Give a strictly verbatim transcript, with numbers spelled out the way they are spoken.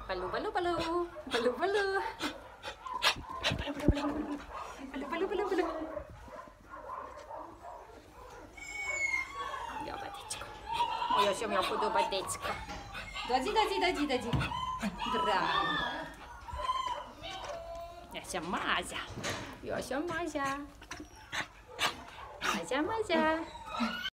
Balu, balu, balu. Balu, balu. Balu, balu, balu, balu. Balu, balu, balu, balu. Водичка. Ой, ось я буду водичка. Доді, доді, доді, доді. Браво. Яся Мазя. Яся Мазя. Мазя, Мазя.